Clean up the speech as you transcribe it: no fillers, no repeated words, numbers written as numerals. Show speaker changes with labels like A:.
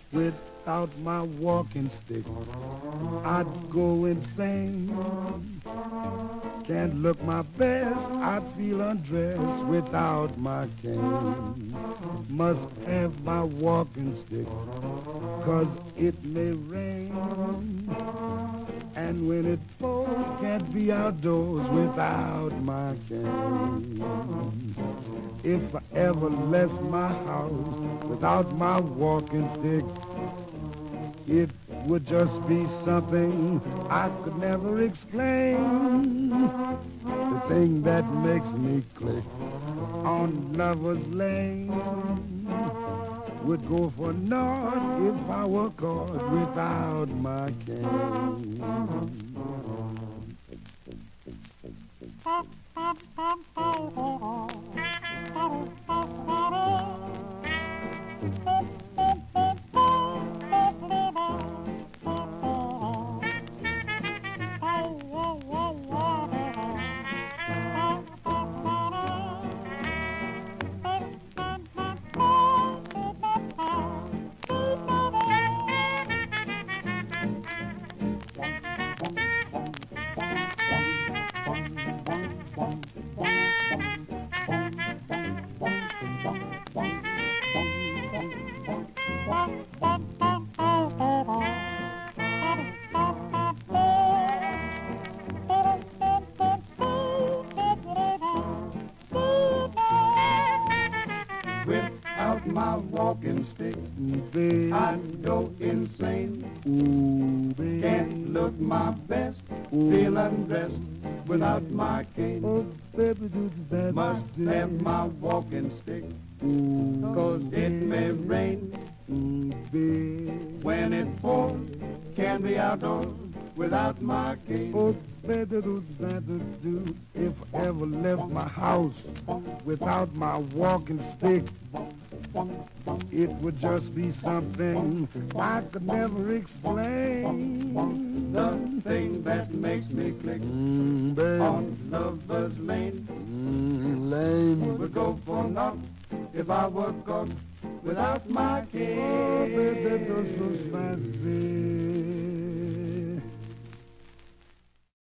A: Without my walking stick, I'd go insane. Can't look my best, I'd feel undressed without my cane. Must have my walking stick, 'cause it may rain. And when it pours, can't be outdoors without my cane. If I ever left my house without my walking stick, it would just be something I could never explain. The thing that makes me click on Lover's Lane would go for naught if I were caught without my cane. Without my walking stick, I'd go insane. Can't look my best, feel undressed without my cane. Must have my walking stick, 'cause it may rain. When it pours, can't be outdoors without my cane. If I ever left my house without my walking stick, it would just be something I could never explain. The thing that makes me click on Lover's Lane would go for naught if I were caught without my cane.